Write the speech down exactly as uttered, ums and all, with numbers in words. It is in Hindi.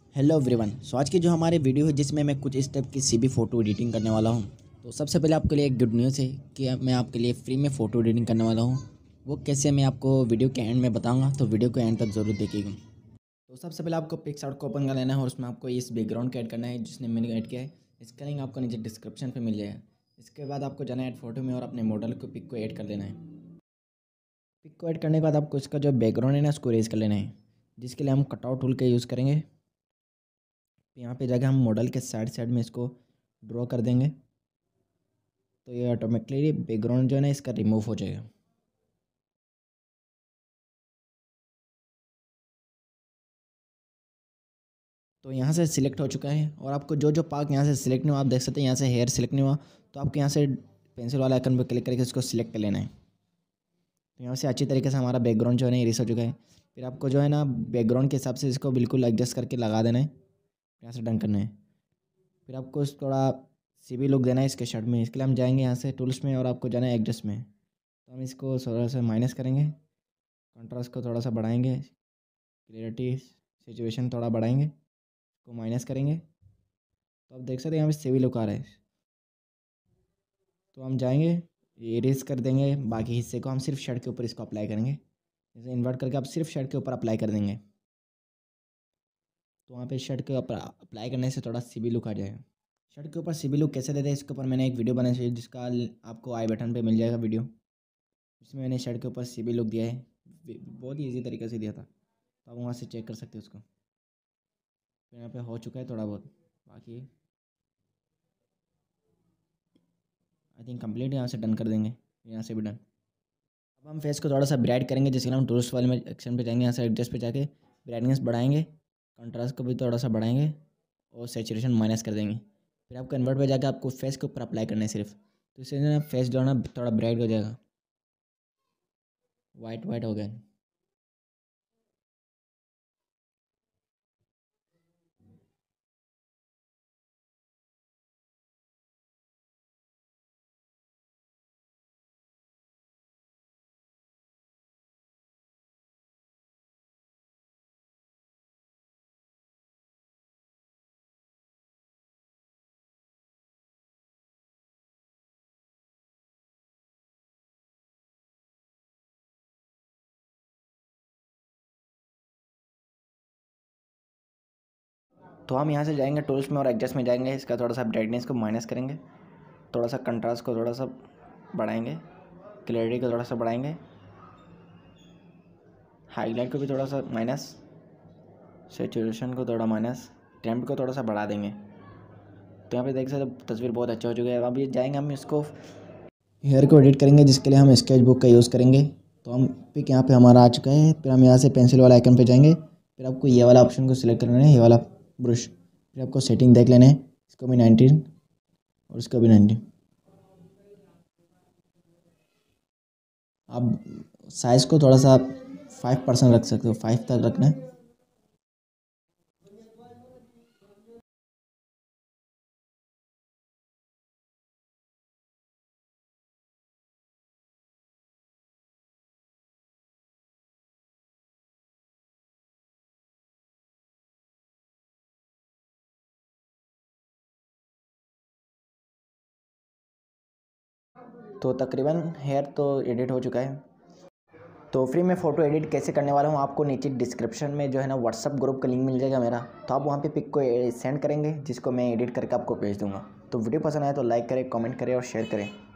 Hello everyone. सो आज की जो हमारी वीडियो है जिसमें मैं कुछ इस टाइप की सीबी फ़ोटो एडिटिंग करने वाला हूं। तो सबसे पहले आपके लिए एक गुड न्यूज़ है कि मैं आपके लिए फ्री में फ़ोटो एडिटिंग करने वाला हूं। वो कैसे मैं आपको वीडियो के एंड में बताऊंगा, तो वीडियो को एंड तक ज़रूर देखिएगा। तो सबसे पहले आपको पिक्सआर्ट को ओपन कर लेना है और उसमें आपको इस बैकग्राउंड को ऐड करना है जिसने मैंने ऐड किया है। इसका लिंक आपको नीचे डिस्क्रिप्शन पर मिल जाएगा। इसके बाद आपको जाना है ऐड फोटो में और अपने मॉडल को पिक को ऐड कर लेना है। पिक को ऐड करने के बाद आपको इसका जो बैकग्राउंड है ना उसको रेज कर लेना है, जिसके लिए हम कटआउट टूल का यूज़ करेंगे। यहाँ पे जाके हम मॉडल के साइड साइड में इसको ड्रॉ कर देंगे, तो ये ऑटोमेटिकली बैकग्राउंड जो है ना इसका रिमूव हो जाएगा। तो यहाँ से सिलेक्ट हो चुका है और आपको जो जो पार्ट यहाँ से सिलेक्ट नहीं हुआ, आप देख सकते हैं यहाँ से हेयर सिलेक्ट नहीं हुआ, तो आपको यहाँ से पेंसिल वाला आइकन पर क्लिक करके इसको सिलेक्ट कर लेना है। तो यहाँ से अच्छी तरीके से हमारा बैकग्राउंड जो है ना इरेज हो चुका है। फिर आपको जो है ना बैकग्राउंड के हिसाब से इसको बिल्कुल एडजस्ट करके लगा देना है, यहाँ से डन करना है। फिर आपको थोड़ा सी भी लुक देना है इसके शर्ट में। इसके लिए हम जाएंगे यहाँ से टूल्स में और आपको जाना है एडजस्ट में। तो हम इसको थोड़ा सा माइनस करेंगे, कंट्रास्ट को थोड़ा सा बढ़ाएंगे, क्लियरिटी सिचुएशन थोड़ा बढ़ाएंगे, इसको माइनस करेंगे। तो आप देख सकते हैं यहाँ पे सेवी लुक आ रहा है। तो हम जाएंगे इरेज कर देंगे, बाकी हिस्से को हम सिर्फ शर्ट के ऊपर इसको अप्लाई करेंगे। जैसे इन्वर्ट करके आप सिर्फ शर्ट के ऊपर अप्लाई कर देंगे, तो वहाँ पे शर्ट के ऊपर अप्लाई करने से थोड़ा सी भी लुक आ जाएगा। शर्ट के ऊपर सी भी लुक कैसे देते हैं इसके ऊपर मैंने एक वीडियो बनाई है जिसका आपको आई बटन पे मिल जाएगा वीडियो। इसमें मैंने शर्ट के ऊपर सी भी लुक दिया है, बहुत ही ईजी तरीके से दिया था, तो आप वहाँ से चेक कर सकते हो उसको। तो यहाँ पे हो चुका है थोड़ा बहुत, बाकी आई थिंक कंप्लीट। यहाँ से डन कर देंगे, यहाँ से भी डन। अब हम फेस को थोड़ा सा ब्राइट करेंगे, जिसके लिए हम टूल्स वाले में एक्शन पे जाएंगे, यहाँ से एडजस्ट पे जाके ब्राइटनेस बढ़ाएंगे, कंट्रास्ट को भी थोड़ा सा बढ़ाएंगे और सैचुरेशन माइनस कर देंगे। फिर आप कन्वर्ट पे जाकर आपको फेस के ऊपर अप्लाई करना है सिर्फ, तो इससे ना फेस जो है ना थोड़ा ब्राइट हो जाएगा, वाइट वाइट हो गया। तो हम यहाँ से जाएंगे टूल्स में और एडजस्ट में जाएंगे, इसका थोड़ा सा ब्राइटनेस को माइनस करेंगे, थोड़ा सा कंट्रास्ट को थोड़ा सा बढ़ाएंगे, क्लैरिटी को थोड़ा सा बढ़ाएंगे, हाईलाइट को भी थोड़ा सा माइनस, सैचुरेशन को थोड़ा माइनस, टेम्प को थोड़ा सा बढ़ा देंगे। तो यहाँ पे देख सकते तस्वीर बहुत अच्छा हो चुका है। अब ये जाएंगे हम इसको हेयर को एडिट करेंगे, जिसके लिए हम स्केच बुक का यूज़ करेंगे। तो हम पिक यहाँ पे हमारा आ चुका है। फिर हम यहाँ से पेंसिल वाला आइकन पे जाएंगे, फिर आपको ये वाला ऑप्शन को सिलेक्ट करना है, ये वाला ब्रश। फिर आपको सेटिंग देख लेना है, इसको भी नाइनटीन और इसको भी नाइनटीन। आप साइज़ को थोड़ा सा फाइव परसेंट रख सकते हो, फाइव तक रखना है। तो तकरीबन हेयर तो एडिट हो चुका है। तो फ्री में फ़ोटो एडिट कैसे करने वाला हूँ आपको नीचे डिस्क्रिप्शन में जो है ना व्हाट्सअप ग्रुप का लिंक मिल जाएगा मेरा, तो आप वहाँ पे पिक को सेंड करेंगे, जिसको मैं एडिट करके आपको भेज दूँगा। तो वीडियो पसंद आए तो लाइक करें, कमेंट करें और शेयर करें।